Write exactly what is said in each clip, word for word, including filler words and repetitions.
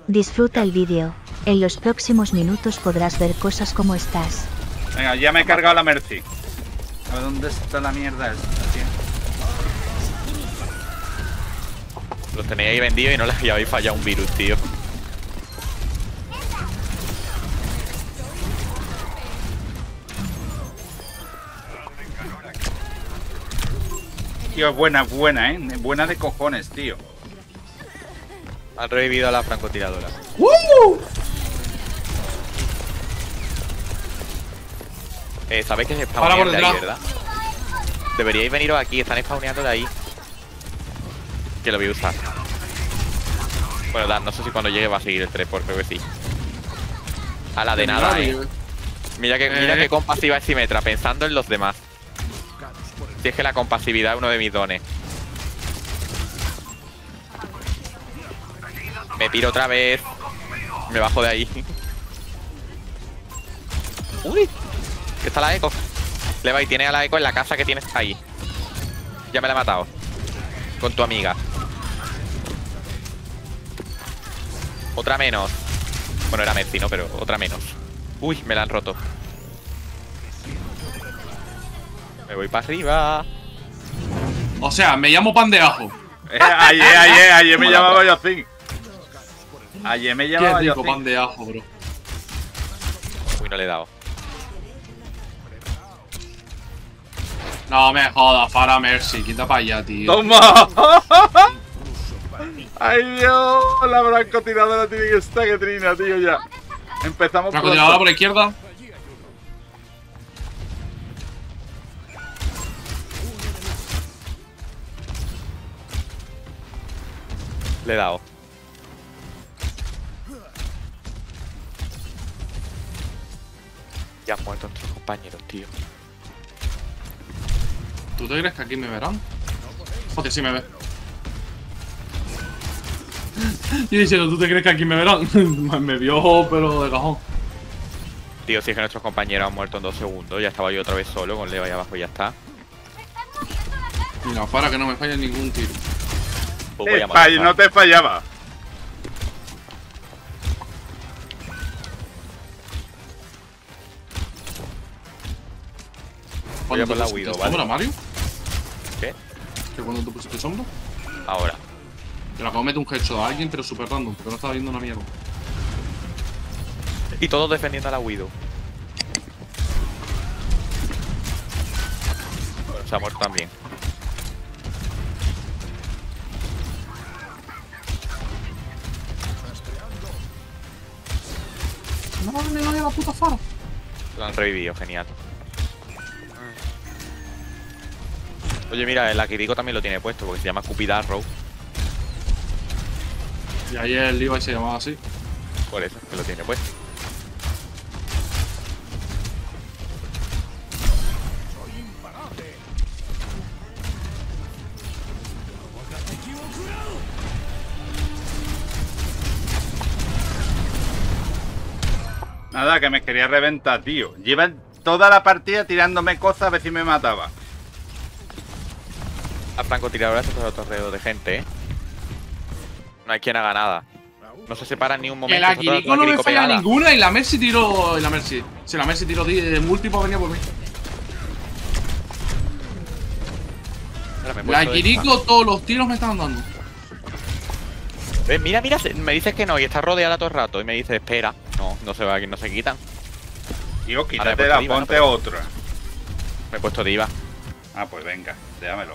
Disfruta el vídeo. En los próximos minutos podrás ver cosas como estas. Venga, ya me he cargado la Mercy. A ver dónde está la mierda esta, tío. Los tenéis ahí vendidos y no les habéis fallado un virus, tío. Tío, buena, buena, eh. Buena de cojones, tío. Han revivido a la francotiradora. ¡Uh! Eh, ¿Sabéis que se Para por spawnean de ahí, detrás. verdad? Deberíais veniros aquí, están spawneando de ahí. Que lo voy a usar. Bueno, da, no sé si cuando llegue va a seguir el teleport, creo que sí. A la de nada, eh. Mira que, mira Eh. que compasiva es Symmetra, pensando en los demás. Si es que la compasividad es uno de mis dones. Me tiro otra vez. Me bajo de ahí. Uy, que está la eco. Leva y tiene a la eco en la casa que tienes ahí. Ya me la he matado. Con tu amiga. Otra menos. Bueno, era Messi, ¿no? Pero otra menos. Uy, me la han roto. Me voy para arriba. O sea, me llamo Pan de Ajo. Eh, ayer, ayer, ayer me llamaba yo así. Ayer me Qué llamaba yo rico así. Pan de Ajo, bro. Uy, no le he dado. No me jodas, Farah Mercy. Quita para allá, tío. ¡Toma! ¡Ay, Dios! La francotiradora tiene que estar que trina, tío, ya. Empezamos por... Francotiradora por la izquierda. Le he dado. Ya han muerto nuestros compañeros, tío. ¿Tú te crees que aquí me verán? Hostia, sí me ve. Y diciendo, ¿tú te crees que aquí me verán? Me vio, pero de cajón. Tío, si es que nuestros compañeros han muerto en dos segundos. Ya estaba yo otra vez solo con Leva ahí abajo y ya está. Mira, para que no me falle ningún tiro. Pues voy Eh, a fall- matar. no te fallaba. Voy a por la ¿Cuándo te Widow, pusiste ¿vale? sombra, Mario? ¿Qué? ¿Que cuando te pusiste sombra? Ahora. Te lo acabo de meter un headshot a alguien, pero súper random, porque no estaba viendo una mierda. Y todos defendiendo a la Widow. Bueno, se ha muerto también. No, me vaya la puta Farah. Lo han revivido, genial. Oye, mira, el Akiriko también lo tiene puesto porque se llama Cupid Arrow. Y ayer el Levi se llamaba así. Por eso, que lo tiene puesto. Nada, que me quería reventar, tío. Llevan toda la partida tirándome cosas a ver si me mataba. La francotiradora es otro torreo de gente, ¿eh? No hay quien haga nada. No se separan ni un momento. El está toda la Akiriko no me Akiriko falla pegada. ninguna y la Mercy tiró. Y la Mercy. Si la Mercy tiró de múltiplo venía por mí. Espera, me he La puesto de- Akiriko, todos los tiros me estaban dando. Eh, mira, mira, se- me dices que no y está rodeada todo el rato. Y me dice, espera. No, no se va, no se quitan. Tío, Ahora quítate he puesto la, diva, ¿no? ponte Pero- otra. Me he puesto diva. Ah, pues venga, déjamelo.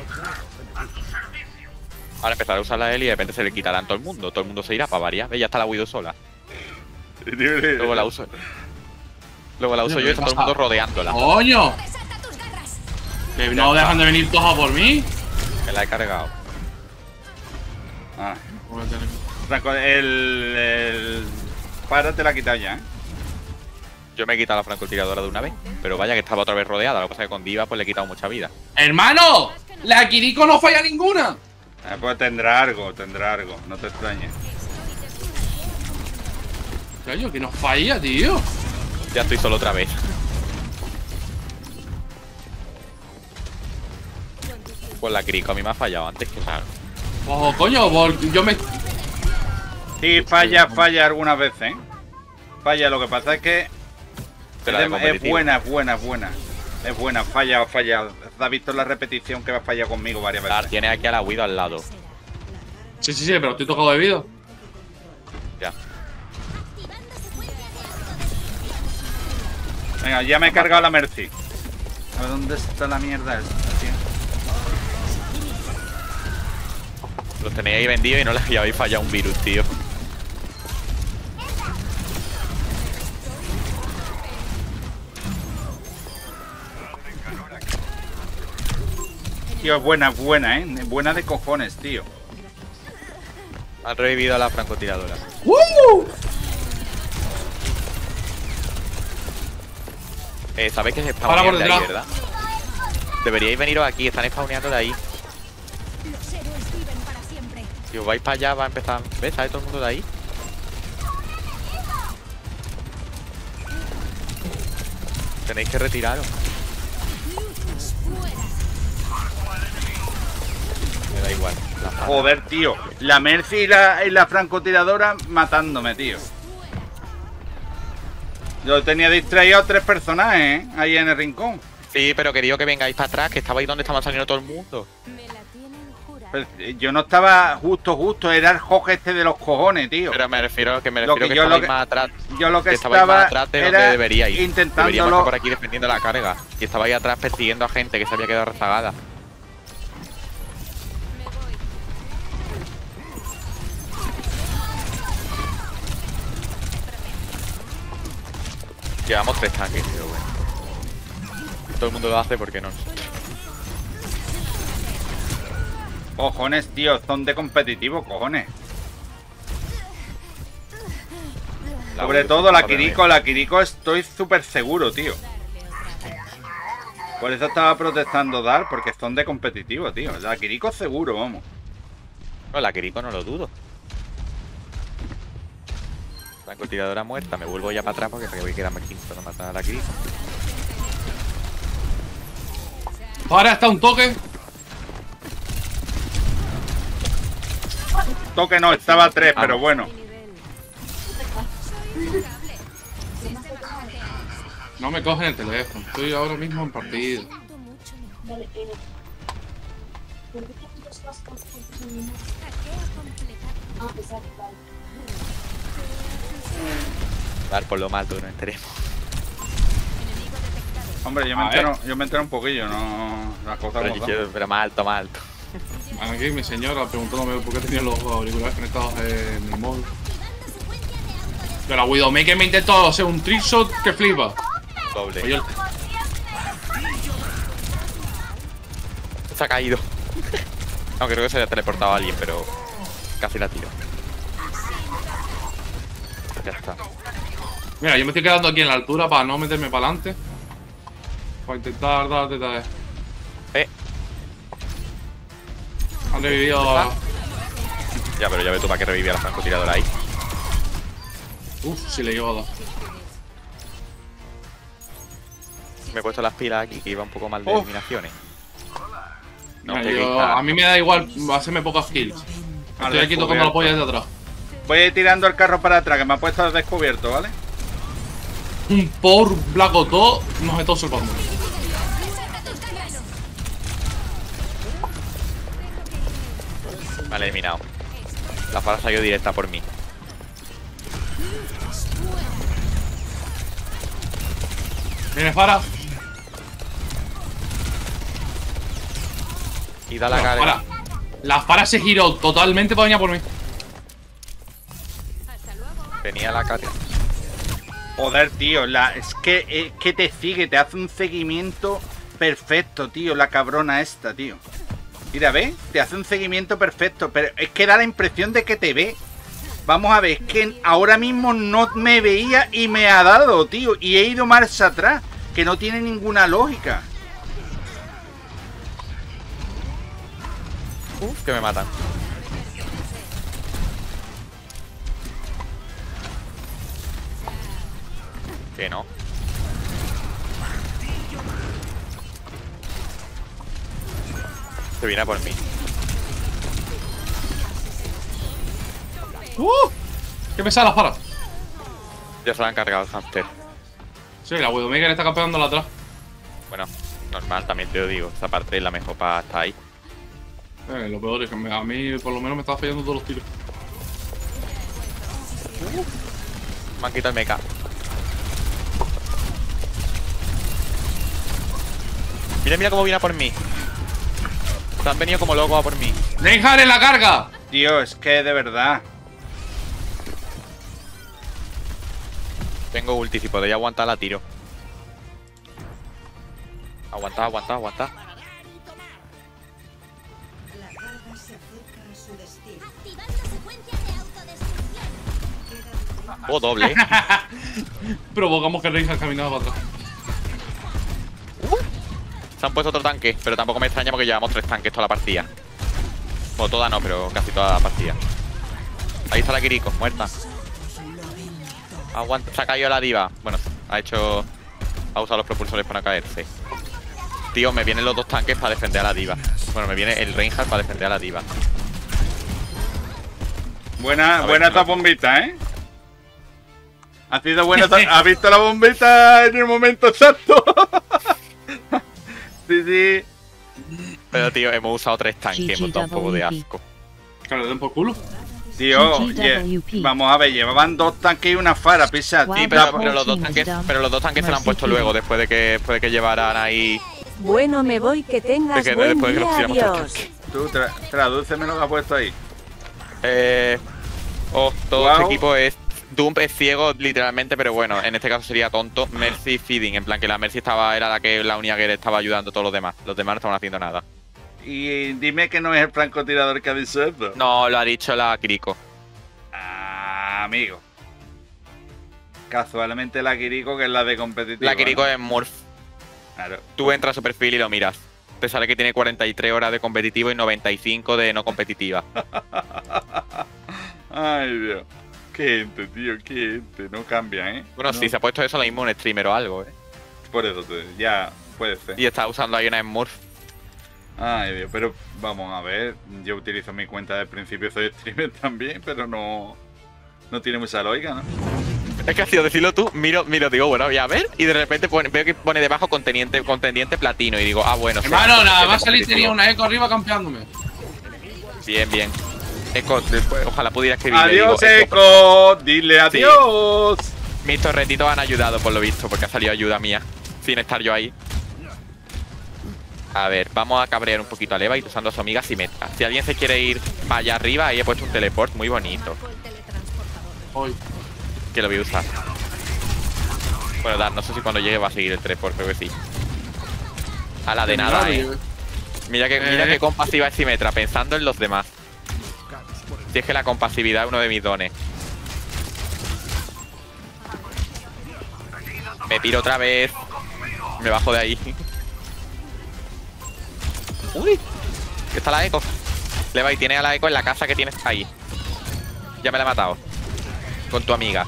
Ahora empezaré a usar la Eli y de repente se le quitarán todo el mundo. Todo el mundo se irá para varias. ¿Ves? Ya está la Widow sola. Luego la uso. Luego la uso Oye, yo y ¿qué está todo el pasa? mundo rodeándola. ¡Coño! Que no dejan de venir todos a por mí. Me la he cargado. Ah, Franco, el, el... Para te la ha quitado ya, ¿eh? Yo me he quitado la francotiradora de una vez. Pero vaya que estaba otra vez rodeada. Lo que pasa es que con diva pues le he quitado mucha vida. ¡Hermano! ¡La Akiriko no falla ninguna! Ah, pues tendrá algo, tendrá algo. No te extrañes. Coño, que no falla, tío. Ya estoy solo otra vez. Pues la Kiriko a mí me ha fallado antes que claro. Ojo, coño, por- yo me. Sí, falla, falla algunas veces, ¿eh? Falla, lo que pasa es que Pero es, es buena, es buena, es buena. Es buena, falla, falla. ¿Has visto la repetición que va a fallar conmigo varias veces? Ah, tiene aquí a la Widow al lado. Sí, sí, sí, pero estoy tocado de vida. Ya. Venga, ya me he cargado la Mercy. A ver, ¿dónde está la mierda esta, tío? Los tenéis ahí vendidos y no les habéis fallado un virus, tío. Tío, es buena, es buena, ¿eh? Buena de cojones, tío. Han revivido a la francotiradora. ¡Uh! Eh, ¿Sabéis que se Para por spawnean de ahí, detrás. verdad? Deberíais veniros aquí, están spawneando de ahí. Los héroes viven para siempre. Si os vais para allá va a empezar. ¿Ves? ¿Sale todo el mundo de ahí? Tenéis que retiraros. Me da igual. La pala. Joder, tío. La Mercy y la, y la francotiradora matándome, tío. Yo tenía distraído a tres personajes, ¿eh? Ahí en el rincón. Sí, pero quería que vengáis para atrás, que estabais donde estaba saliendo todo el mundo. Me la tienen jurada. Pero yo no estaba justo, justo. Era el Hog este de los cojones, tío. Pero me refiero que me Lo refiero que que, yo lo estabais que- más atrás. Yo lo que Que estabais estaba más atrás de donde era deberíais. Deberíamos intentándolo. estar por aquí defendiendo la carga. Y estabais atrás persiguiendo a gente que se había quedado rezagada. Llevamos tres tanques, pero bueno. Todo el mundo lo hace porque no. Cojones, tío. Son de competitivo, cojones. La Sobre Widow todo se la corre Kiriko, la Kiriko estoy súper seguro, tío. Por eso estaba protestando Dar, porque son de competitivo, tío. La Kiriko seguro, vamos. bien. No, la Kiriko no lo dudo. Francotiradora muerta, me vuelvo ya para atrás porque voy a quedarme quinto no matar a la Kiriko. Ahora está un toque. Toque no, estaba a tres, Ah, pero no. bueno. No me cogen el teléfono. Estoy ahora mismo en partida. Siento mucho mejor. Hackeo completado. Dar por lo malo, no enteremos. Enemigo detectado. Hombre, yo me A entero, yo me entero un poquillo, no. Las cosas Pero, como yo- son. pero más alto, más alto. Aquí mi señora preguntándome por qué tenía los auriculares conectados en el móvil. Pero la Widowmaker me intentó hacer un trickshot que flipa. Doble. Oye, el- Se ha caído. No, creo que se ha teleportado a alguien, pero casi la tiro. Ya está. Mira, yo me estoy quedando aquí en la altura para no meterme para adelante. Para intentar dar detalles. Eh, Han revivido a... ya, pero ya ves tú para qué revivía la francotiradora ahí. Uf, si le llevo a dar. Me he puesto las pilas aquí, que iba un poco mal de Oh. eliminaciones. No, Mira, peguéis yo- nada. a mí me da igual hacerme pocas kills. Estoy Al aquí tocando la descubierto. polla desde atrás. Voy a ir tirando el carro para atrás, que me ha puesto al descubierto, ¿vale? Un por Black Oto nos está observando. Vale, eliminado. La fara salió directa por mí. Viene Fara. Y da la La carga. Fara. La Fara se giró totalmente para venir a por mí. Tenía la carga. Joder, tío, la, es que es que te sigue, te hace un seguimiento perfecto, tío, la cabrona esta, tío. Mira, ¿ves? Te hace un seguimiento perfecto, pero es que da la impresión de que te ve. Vamos a ver, es que ahora mismo no me veía y me ha dado, tío, y he ido marcha atrás, que no tiene ninguna lógica. Uf, que me matan. Que no. Se viene a por mí. ¡Uh! ¿Qué pesada las paras? Ya se la han cargado el hamster. Sí, la Widowmaker está campeándola atrás. Bueno, normal, también te lo digo. Esa parte es la mejor para estar ahí. Eh, lo peor es que me- a mí por lo menos me estaba fallando todos los tiros. Me han quitado el mecha. Mira, mira cómo viene a por mí. Se han venido como locos a por mí. ¡Reinhardt en la carga! Tío, es que de verdad. Tengo ulti, si podéis aguantar la tiro. Aguanta, aguanta, aguanta. Activando secuencia de autodestrucción. Oh, doble. Provocamos que Reinhardt caminaba para atrás. Se han puesto otro tanque, pero tampoco me extraña porque llevamos tres tanques toda la partida. Bueno, toda no, pero casi toda la partida. Ahí está la Kiriko, muerta. Aguanta, se ha caído la diva. Bueno, ha hecho... Ha usado los propulsores para caerse. Tío, me vienen los dos tanques para defender a la diva. Bueno, me viene el Reinhardt para defender a la diva. Buena, ver, buena no. esta bombita, ¿eh? Ha sido buena esta... ¿Has visto la bombita en el momento exacto? Sí, sí. Pero tío, hemos usado tres tanques, hemos dado un poco de asco. Que le den por culo. Tío, G G W P. ye- vamos a ver, llevaban dos tanques y una fara, pisa. Wow. Sí, tío, pero, Wow. pero los dos tanques, pero los dos tanques se lo han puesto luego, después de que, después de que llevaran ahí. Bueno, me voy, que tengas De que buen después de que día, nos tiramos tres adiós. tanques. Tú, tra tradúceme lo que has puesto ahí. Eh. Oh, todo Wow. este equipo es. Doom es ciego, literalmente, pero bueno, en este caso sería tonto. Mercy feeding, en plan que la Mercy estaba, era la que la única que le estaba ayudando a todos los demás. Los demás no estaban haciendo nada. Y dime que no es el francotirador que ha dicho esto. No, lo ha dicho la Kiriko. Ah, amigo. Casualmente la Kiriko, que es la de competitivo. La Kiriko ¿no? es Murph. Claro. Tú entras a su perfil y lo miras. Te sale que tiene cuarenta y tres horas de competitivo y noventa y cinco de no competitiva. Ay, Dios. Qué gente, tío, qué gente. No cambia, ¿eh? Bueno, No. si se ha puesto eso lo mismo un streamer o algo, ¿eh? Por eso, te- ya puede ser. Y está usando ahí una Smurf. Ay, Dios, pero vamos a ver. Yo utilizo mi cuenta de principio, soy streamer también, pero no. No tiene mucha lógica, ¿no? Es que ha sido decirlo tú, miro, miro, digo, bueno, voy a ver. Y de repente pone- veo que pone debajo contendiente, contendiente platino. Y digo, ah, bueno. será Hermano, nada porque más es salir competitivo. tenía una eco arriba campeándome. Bien, bien. Eco, después, ojalá pudiera escribir. Adiós, Eco. Dile adiós. Mis torretitos han ayudado, por lo visto, porque ha salido ayuda mía. Sin estar yo ahí. A ver, vamos a cabrear un poquito a Levi usando a su amiga Symmetra. Si alguien se quiere ir para allá arriba, ahí he puesto un teleport muy bonito. Con el teletransportador. Hoy. Que lo voy a usar. Bueno, Dar, no sé si cuando llegue va a seguir el teleport, creo que sí. A la de nada, eh. Mira que, mira Eh. qué compasiva es Symmetra, pensando en los demás. Si es que la compasividad es uno de mis dones. Me tiro otra vez. Me bajo de ahí. Uy. Que está la eco. Levi, tiene a la eco en la casa que tienes ahí. Ya me la he matado. Con tu amiga.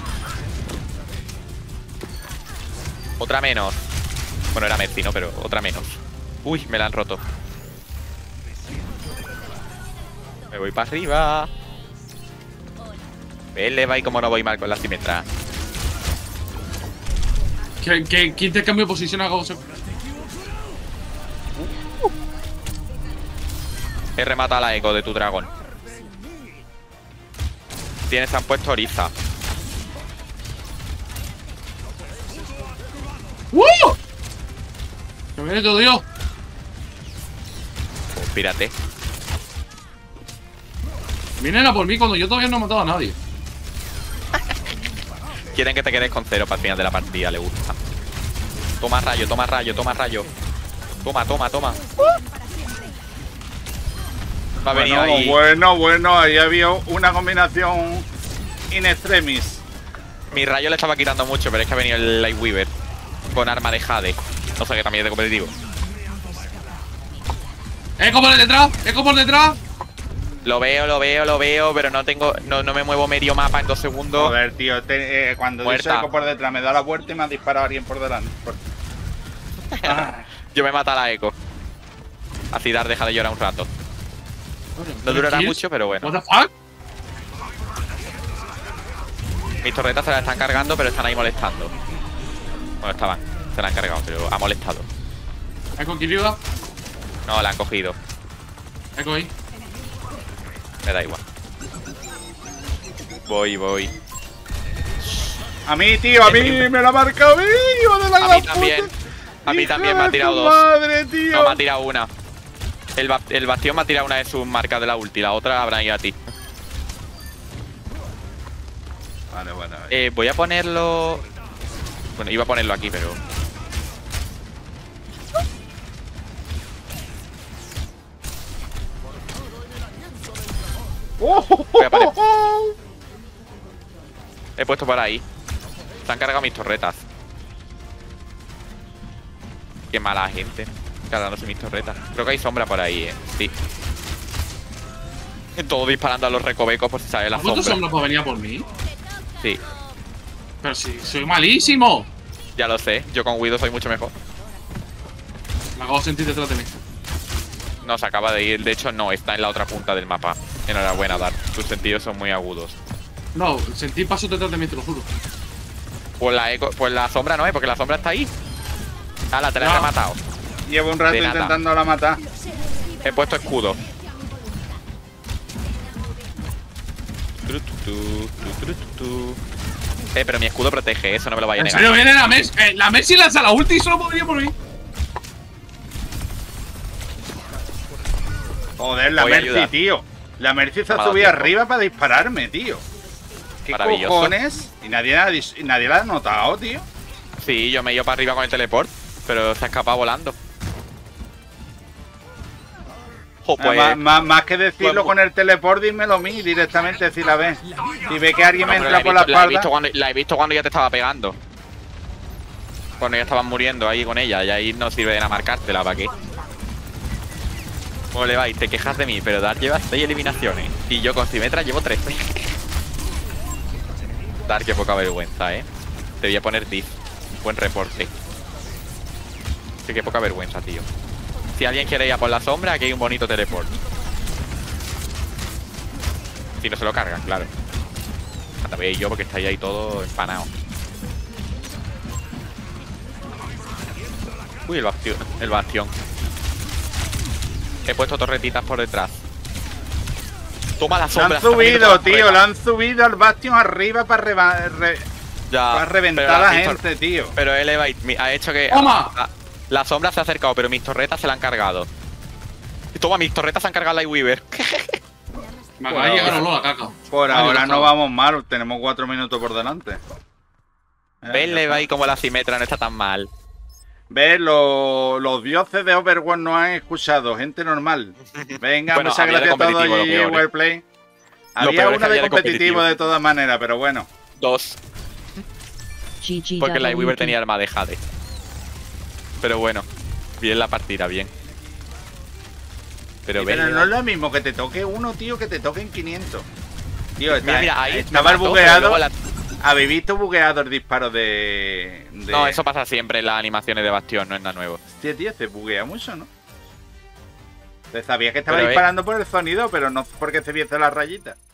Otra menos. Bueno, era Mercy, ¿no? Pero otra menos. Uy, me la han roto. Me voy para arriba. ¿Ves, Levi, cómo no voy mal con la Symmetra? ¿Qué, qué, ¿Quién te cambia de posición a Gauss? He rematado a la eco de tu dragón. Tienes, han puesto Oriza. ¡Uh! ¡Que viene todo Dios! Pues pírate. Vienen a por mí cuando yo todavía no he matado a nadie. Quieren que te quedes con cero para el final de la partida, le gusta. Toma rayo, toma rayo, toma rayo. Toma, toma, toma. Va a venir Bueno, ahí. bueno, bueno, ahí había una combinación in extremis. Mi rayo le estaba quitando mucho, pero es que ha venido el Lightweaver con arma de Jade. No sé, que también es de competitivo. ¡Eco por detrás! ¡Eco por detrás! Lo veo, lo veo, lo veo, pero no tengo, no, no me muevo medio mapa en dos segundos. Joder, tío, te- eh, cuando Muerta. dice Eco por detrás me da la vuelta y me ha disparado alguien por delante. Por- Ah, Yo me mata a la eco. Así Dar deja de llorar un rato. No durará ¿Qué es? mucho, pero bueno. ¿What the fuck? Mis torretas se las están cargando, pero están ahí molestando. Bueno, estaban. Se la han cargado, pero ha molestado. Echo aquí arriba. No, la han cogido. Echo ahí. Me da igual. Voy, voy. A mí, tío, a mí me la ha marcado a mí, hijo de la A gran mí también. puta. A mí Hija también me ha de tirado tu dos. Madre, tío. No, me ha tirado una. El, ba el bastión me ha tirado una de sus marcas de la ulti. La otra habrá ido a ti. Vale, bueno. Eh, voy a ponerlo... Bueno, iba a ponerlo aquí, pero... Voy a poner... He puesto por ahí. Se han cargado mis torretas. Qué mala gente. Cargándose mis torretas. Creo que hay sombra por ahí, eh. Sí. Todo disparando a los recovecos por si sale la ¿Has puesto sombra. sombra para venir a por mí? Sí, Pero si soy malísimo. ya lo sé. Yo con Widow soy mucho mejor. Me acabo de sentir detrás de mí. No, se acaba de ir. De hecho, no. Está en la otra punta del mapa. Enhorabuena, Dark. Tus sentidos son muy agudos. No, sentí paso detrás de mí, te lo juro. Pues la, eco, pues la sombra no es, porque la sombra está ahí. Ah, la te la he No. rematado. Llevo un rato De nada. intentándola matar. He puesto escudo. Tu, tu, tu, tu, tu, tu. Eh, pero mi escudo protege, eso no me lo vaya a ¿En negar. serio viene la Messi? Eh, la Messi lanza la ulti y solo podría por mí. Joder, la Voy a Mercy, ayudar. tío. La Mercy se ha Me ha dado subido tiempo. arriba para dispararme, tío. ¿Qué Maravilloso. cojones? Y nadie, la ha dis- y nadie la ha notado, tío. Sí, yo me he ido para arriba con el teleport, pero se ha escapado volando. Jo, pues, Más, más- más que decirlo pues- con el teleport, dímelo a mí directamente si la ves. Si ve que alguien no, me pero entra he por la visto- la he visto espalda. cuando, la he visto cuando ya te estaba pegando. Cuando ya estaban muriendo ahí con ella, y ahí no sirve de nada marcártela, ¿para qué? ¿Cómo le vais? Te quejas de mí, pero Dark lleva seis eliminaciones. Y yo con Symmetra llevo trece. Dark, qué poca vergüenza, ¿eh? Te voy a poner diff. Buen reporte. Sí, qué poca vergüenza, tío. Si alguien quiere ir a por la sombra, aquí hay un bonito teleport. Si no se lo cargan, claro. Hasta veis yo porque estáis ahí todo empanado. Uy, el bastión. El bastión. He puesto torretitas por detrás. Toma la La sombra. han subido, tío. La han subido al bastion arriba para, reba- re- Ya, para reventar pero a la has visto- gente, tío. Pero Elevate mi- ha hecho que... ¡Toma! La, la sombra se ha acercado, pero mis torretas se la han cargado. Y toma, mis torretas se han cargado Lightweaver. Me acaba de Bueno, llegar olor a caca. Por Ay, ahora Dios, no cabrón. vamos mal. Tenemos cuatro minutos por delante. Eh, ¿Ves, ya está. Elevate, como la Symmetra no está tan mal? ¿Ves? Lo- los dioses de Overwatch no han escuchado. Gente normal. Venga, Bueno, muchas había de gracias a todos competitivo, lo y peor, ¿eh? Wellplay. Había peor es que una de había de competitivo competitivo. de todas maneras, pero bueno. Dos. Porque Lightweaver tenía arma de Jade. Pero bueno, bien la partida, bien. Pero, Sí, ven, pero no es lo mismo que te toque uno, tío, que te toquen quinientos. Tío, está, Mira, mira, ahí estaba me el mató, bugueado. pero luego la- ¿Habéis visto bugueado el disparo de, de- No, eso pasa siempre en las animaciones de Bastión, no es nada nuevo. Sí, tío, se buguea mucho, ¿no? Te sabía que estaba Pero, eh, disparando por el sonido, pero no porque se viese la rayita.